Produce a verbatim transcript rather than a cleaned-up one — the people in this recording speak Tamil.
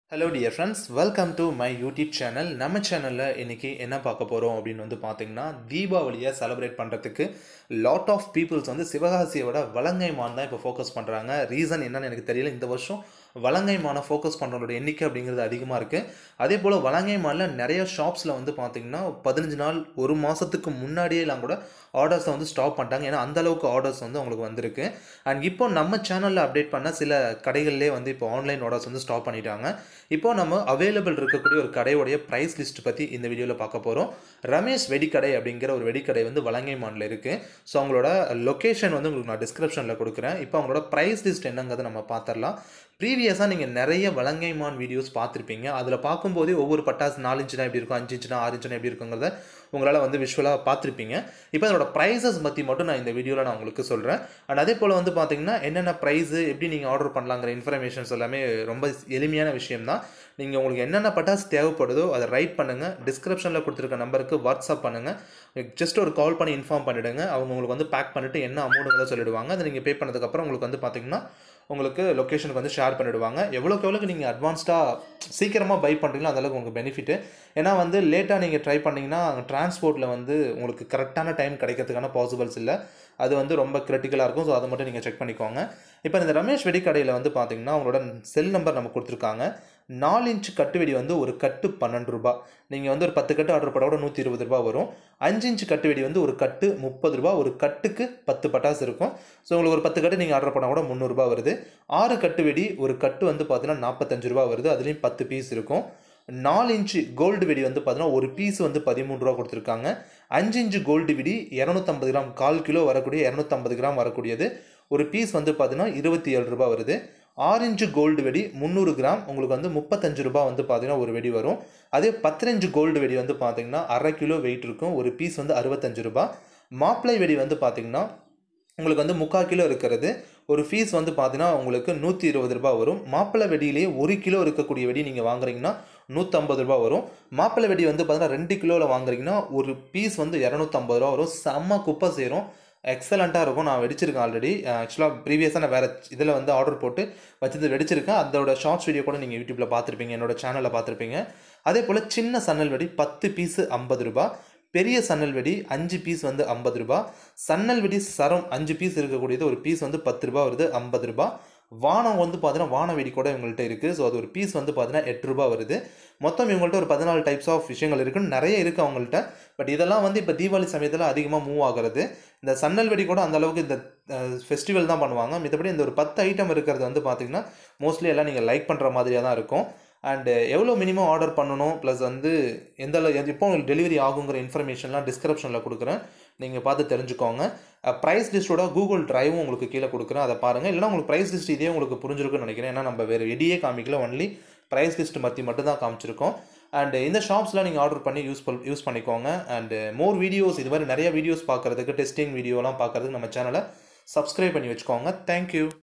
Hello dear friends, welcome to my YouTube channel. நம்ம சேனல்ல இன்னைக்கு என்ன பார்க்க போறோம் அப்படினு வந்து பாத்தீங்கன்னா தீபாவளியை செலிப்ரேட் பண்றதுக்கு lot of peoples வந்து சிவகாசியோட வலங்கை மான் தான் இப்ப ஃபோக்கஸ் பண்றாங்க. ரீசன் என்னன்னு எனக்கு தெரியல. இந்த வருஷம் வலங்கை மானை ஃபோக்கஸ் பண்றவங்களோட எண்ணிக்கை அப்படிங்கிறது அதிகமா இருக்கு. அதே போல வலங்கை மான்ல நிறைய ஷாப்ஸ்ல வந்து பாத்தீங்கன்னா பதினைந்து நாள் ஒரு மாசத்துக்கு முன்னாடியே எல்லாம் கூட ஆர்டர்ஸ் வந்து ஸ்டாப் பண்ணிட்டாங்க. ஏன்னா அந்த அளவுக்கு ஆர்டர்ஸ் வந்து உங்களுக்கு வந்திருக்கு. அண்ட் இப்போ நம்ம சேனல்ல அப்டேட் பண்ண சில கடைகளிலே வந்து இப்போ ஆன்லைன் ஆர்டர்ஸ் வந்து ஸ்டாப் பண்ணிட்டாங்க. இப்போ நம்ம அவைலபிள் இருக்கக்கூடிய ஒரு கடையோட பிரைஸ் லிஸ்ட் பத்தி இந்த வீடியோல பார்க்க போறோம். ரமேஷ் வெடி கடை அப்படிங்கிற ஒரு வெடி கடை வந்து வலங்கை மான்ல இருக்கு. சோ அவங்களோட லொகேஷன் வந்து உங்களுக்கு நான் டிஸ்கிரிப்ஷன்ல கொடுக்கிறேன். இப்போ அவங்களோட பிரைஸ் லிஸ்ட் என்னங்கறத நம்ம பார்த்தறலாம். ப்ரீவியஸா நீங்க நிறைய வலங்கை மான் வீடியோஸ் பார்த்திருப்பீங்க. அதுல பாக்கும்போது ஒவ்வொரு பட்டாஸ் நாலு இன்ச்னா எப்படி இருக்கும், அஞ்சு இன்ச்னா ஆறு இன்ச்னா எப்படி இருக்குங்கறத உங்களால வந்து விஷுவலா பார்த்திருப்பீங்க. இப்போ அதோட பிரைसेस பத்தி மட்டும் நான் இந்த வீடியோல நான் உங்களுக்கு சொல்றேன். அண்ட் அதே போல வந்து பாத்தீங்கன்னா என்னென்ன பிரைஸ் எப்படி நீங்க ஆர்டர் பண்ணலாம்ங்கற இன்ஃபர்மேஷன்ஸ் எல்லாமே ரொம்ப எளிமையான விஷயம் தான். நீங்க உங்களுக்கு என்னென்ன பட்டாஸ் தேவைப்படுதோ அதை ரைட் பண்ணுங்க. டிஸ்கிரிப்ஷன்ல கொடுத்திருக்க நம்பருக்கு வாட்ஸ்அப் பண்ணுங்க. ஜஸ்ட் ஒரு கால் பண்ணி இன்ஃபார்ம் பண்ணிடுங்க. அவங்க உங்களுக்கு வந்து பேக் பண்ணிட்டு என்ன அமௌண்ட்ங்கறத சொல்லிடுவாங்க. அதை நீங்க பே பண்ணதுக்கு அப்புறம் உங்களுக்கு வந்து பாத்தீங்கன்னா உங்களுக்கு லொகேஷனுக்கு வந்து ஷேர் பண்ணிடுவாங்க. எவ்வளவுக்கு எவ்வளவு நீங்க அட்வான்ஸ்டா சீக்கிரமா பை பண்றீங்களோ அந்த அளவுக்கு உங்களுக்கு பெனிஃபிட். ஏனா வந்து லேட்டா நீங்க ட்ரை பண்ணீங்கன்னா டிரான்ஸ்போர்ட்ல வந்து உங்களுக்கு கரெக்ட்டான டைம் கிடைக்கிறதுக்கான பாசிபிள்ஸ் இல்ல. அது வந்து ரொம்ப கிரிட்டிக்கலா இருக்கும். சோ அதை மட்டும் நீங்க செக் பண்ணிக்கோங்க. இப்போ இந்த ரமேஷ் வெடி கடையில வந்து பாத்தீங்கன்னா அவங்களோட செல் நம்பர் நமக்கு கொடுத்திருக்காங்க. நாலு இன்ச் கட்டு வெடி வந்து ஒரு கட்டு பன்னிரண்டு ரூபாய். நீங்க வந்து ஒரு பத்து கட்டு ஆர்டர் பண்ணா கூட நூற்று இருபது ரூபாய் வரும். அஞ்சு இன்ச் கட்டு வெடி வந்து ஒரு கட்டு முப்பது ரூபாய். ஒரு கட்டுக்கு பத்து பட்டாஸ் இருக்கும். சோ உங்களுக்கு ஒரு பத்து கட்டு நீங்க ஆர்டர் பண்ணா கூட முந்நூறு ரூபாய் வருது. ஆறு கட்டு வெடி ஒரு கட்டு வந்து பாத்தீங்கன்னா நாற்பத்தி ஐந்து ரூபாய் வருது. அதுலயும் பத்து பீஸ் இருக்கும். நாலு இன்ச் கோல்ட் வெடி வந்து பாத்தீங்கன்னா ஒரு பீஸ் வந்து பதிமூன்று ரூபாய் கொடுத்திருக்காங்க. அஞ்சு இன்ச் கோல்ட் வெடி இருநூற்று ஐம்பது கிராம் கால் கிலோ வரக்கூடிய இருநூற்று ஐம்பது கிராம் வரக்கூடியது. ஒரு பீஸ் வந்து பாத்தீங்கன்னா இருபத்தி ஏழு ரூபாய் வருது. ஆறு இன்ச் கோல்ட் வெடி முந்நூறு கிராம் உங்களுக்கு வந்து முப்பத்தி ஐந்து ரூபாய் வந்து பாத்தீங்கன்னா ஒரு வெடி வரும். அதே பத்து இன்ச் கோல்ட் வெடி வந்து பாத்தீங்கன்னா அரை கிலோ வெயிட் இருக்கும். ஒரு பீஸ் வந்து அறுபத்தி ஐந்து ரூபாய். மாப்ளை வெடி வந்து பாத்தீங்கன்னா உங்களுக்கு வந்து முக்கால் கிலோ இருக்கிறது. ஒரு பீஸ் வந்து பாத்தீங்கன்னா உங்களுக்கு நூற்று இருபது ரூபாய் வரும். மாப்பிளை வெடியிலேயே ஒரு கிலோ இருக்கக்கூடிய வெடி நீங்க வாங்குறீங்கன்னா நூற்று ஐம்பது ரூபாய் வரும். மாப்பிளை வெடி வந்து பாத்தீங்கன்னா ரெண்டு கிலோல வாங்குறீங்கன்னா ஒரு பீஸ் வந்து இருநூற்று ஐம்பது ரூபாய் வரும். செம்ம குப்பை சேரும். எக்ஸலண்டா இருக்கும். நான் வெடிச்சிருக்கேன் ஆல்ரெடி. ஆக்சுவலா ப்ரீவியஸா நான் வேற இதுல வந்து ஆர்டர் போட்டு வச்சது வெடிச்சிருக்கேன். அதோட ஷார்ட்ஸ் வீடியோ கூட நீங்க யூடியூப்ல பார்த்திருப்பீங்க. என்னோட சேனல்ல பார்த்திருப்பீங்க. அதே போல சின்ன சன்னல் வெடி பத்து பீஸ் ஐம்பது ரூபாய். பெரிய சன்னல் வெடி அஞ்சு பீஸ் வந்து ஐம்பது ரூபாய். சன்னல் வெடி சரம் அஞ்சு பீஸ் இருக்கக்கூடியது ஒரு பீஸ் வந்து பத்து ரூபாய் வருது. ஐம்பது ரூபாய். வானம் வந்து பாத்தீங்கன்னா வான வெடி கூட இவங்கள்ட்ட இருக்கு. சோ அது ஒரு பீஸ் வந்து பாத்தீங்கன்னா எட்டு ரூபாய் வருது. மொத்தம் இவங்கள்ட்ட ஒரு பதினாலு டைப்ஸ் ஆஃப் விஷயங்கள் இருக்கு. நிறைய இருக்கு அவங்கள்ட்ட. பட் இதெல்லாம் வந்து இப்ப தீபாவளி சமயத்துல அதிகமா மூவ் ஆகுறது. இந்த சன்னல் வெடி கூட அந்த அளவுக்கு இந்த ஃபெஸ்டிவல் தான் பண்ணுவாங்க. மித்தபடி இந்த ஒரு பத்து ஐட்டம் இருக்கிறது வந்து பாத்தீங்கன்னா மோஸ்ட்லி எல்லாம் நீங்க லைக் பண்ற மாதிரியா தான் இருக்கும். அண்ட் எவ்வளோ மினிமம் ஆர்டர் பண்ணணும் ப்ளஸ் வந்து எந்த எப்போ உங்களுக்கு டெலிவரி ஆகுங்கிற இன்ஃபர்மேஷன்லாம் டிஸ்கிரிப்ஷனில் கொடுக்குறேன். நீங்கள் பார்த்து தெரிஞ்சுக்கோங்க. ப்ரைஸ் லிஸ்ட்டோட கூகுள் டிரைவும் உங்களுக்கு கீழே கொடுக்குறேன். அதை பாருங்கள். இல்லைனா உங்களுக்கு ப்ரைஸ் லிஸ்ட் இதே உங்களுக்கு புரிஞ்சிருக்குன்னு நினைக்கிறேன். ஏன்னா நம்ம வேறு வெடியே காமிக்கல. ஒன்லி ப்ரைஸ் லிஸ்ட் பற்றி மட்டும் தான் காமிச்சிருக்கோம். அண்ட் இந்த ஷாப்ஸ்லாம் நீங்கள் ஆர்டர் பண்ணி யூஸ் யூஸ் பண்ணிக்கோங்க. அண்ட் மோர் வீடியோஸ் இது மாதிரி நிறைய வீடியோஸ் பார்க்குறதுக்கு டெஸ்டிங் வீடியோலாம் பார்க்குறதுக்கு நம்ம சேனலை சப்ஸ்கிரைப் பண்ணி வச்சுக்கோங்க. தேங்க்யூ.